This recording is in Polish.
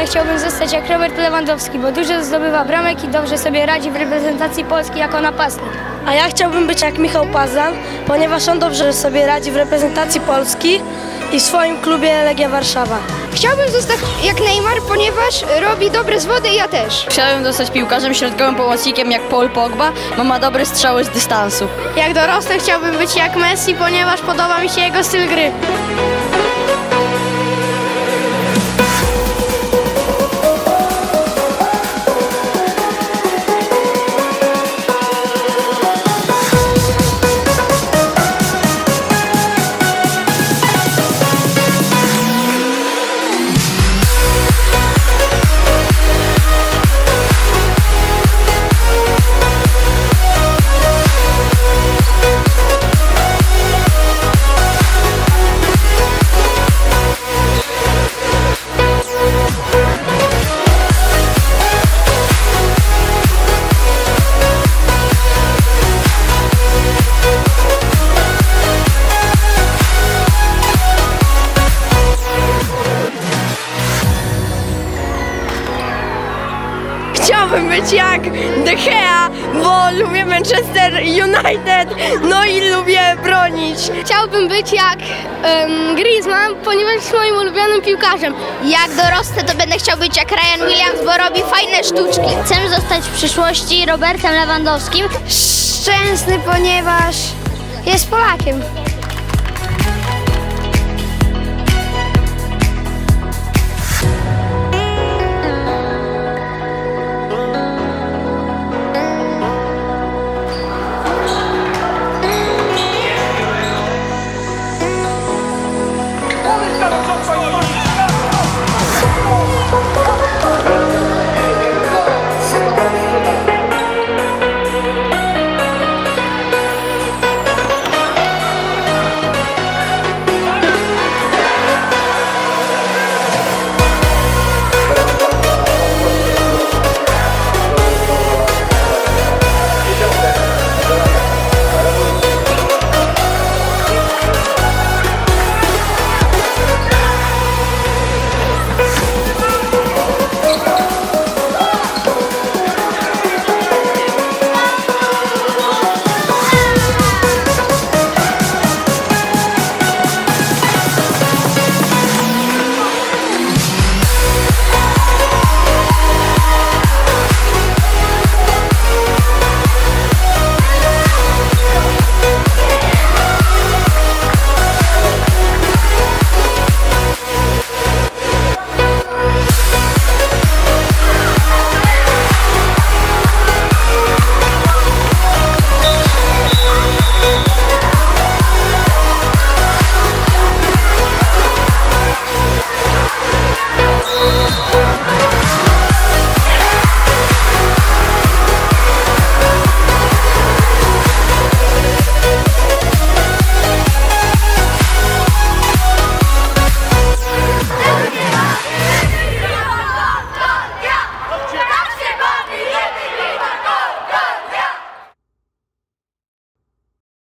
dorosnę, chciałbym zostać jak Robert Lewandowski, bo dużo zdobywa bramek i dobrze sobie radzi w reprezentacji Polski jako napastnik. A ja chciałbym być jak Michał Pazdan, ponieważ on dobrze sobie radzi w reprezentacji Polski i w swoim klubie Legia Warszawa. Chciałbym zostać jak Neymar, ponieważ robi dobre zwody i ja też. Chciałem zostać piłkarzem, środkowym pomocnikiem jak Paul Pogba, bo ma dobre strzały z dystansu. Jak dorosnę, chciałbym być jak Messi, ponieważ podoba mi się jego styl gry. Chciałbym być jak De Gea, bo lubię Manchester United, no i lubię bronić. Chciałbym być jak Griezmann, ponieważ jest moim ulubionym piłkarzem. Jak dorosnę, to będę chciał być jak Ryan Williams, bo robi fajne sztuczki. Chcę zostać w przyszłości Robertem Lewandowskim. Szczęsny, ponieważ jest Polakiem.